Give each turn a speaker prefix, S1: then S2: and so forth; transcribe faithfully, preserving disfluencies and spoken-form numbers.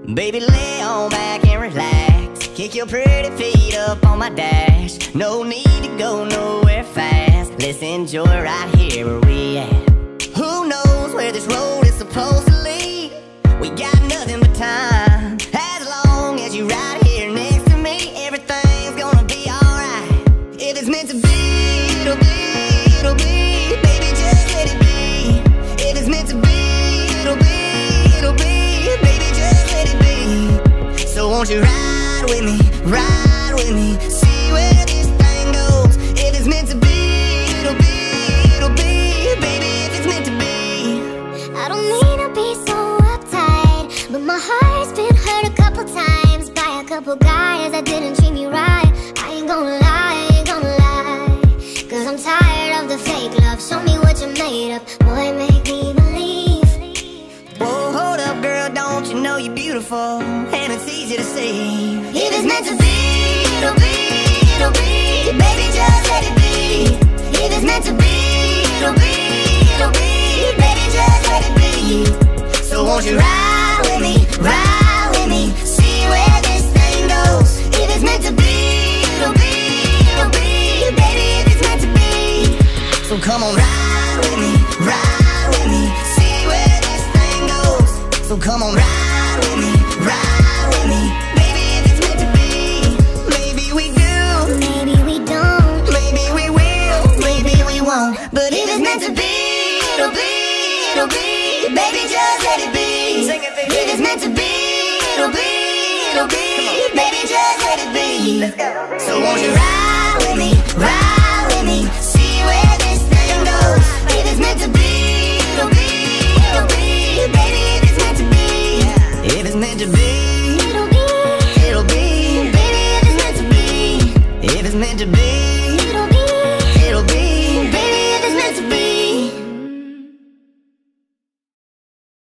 S1: Baby, lay on back and relax. Kick your pretty feet up on my dash. No need to go nowhere fast. Let's enjoy right here where we at. Who knows where this road is supposed to lead? We got nothing but time. As long as you right here next to me, everything's gonna be alright. If it's meant to be, it'll be, it'll be. Baby, just let it be. If it's meant to be, it'll be, it'll be. Baby, just let it be. So won't you ride with me, ride with me, see where this thing goes. If it's meant to be, it'll be, it'll be. Baby, if it's meant to be.
S2: I don't mean to be so uptight, but my heart's been hurt a couple times by a couple guys that didn't treat me right. I ain't gonna lie, I ain't gonna lie, cause I'm tired of the fake love. Show me what you're made of, boy, make me believe.
S1: Whoa, hold up, girl, don't you know you're beautiful? And it's easy to see. If it's meant to be, it'll be, it'll be. Baby, just let it be. If it's meant to be, it'll be, it'll be. Baby, just let it be. So won't you ride with me, ride with me, see where this thing goes. If it's meant to be, it'll be, it'll be. Baby, if it's meant to be. So come on, ride with me, ride with me, see where this thing goes. So come on, ride with me, ride with me. Baby, if it's meant to be. Maybe we do,
S2: Maybe we don't,
S1: maybe we will, maybe we won't. But if it's meant to be, it'll be, it'll be. Baby, just let it be. Sing it, baby. If it's meant to be, it'll be, it'll be. Baby, just let it be. Let's go. So won't you ride with me, ride with me, see where this thing goes. If it's meant to be, it'll be, it'll be. Baby, if it's meant to be. If it's meant to be,
S2: it'll be,
S1: it'll be.
S2: baby, if it's meant to be.
S1: If it's meant to be.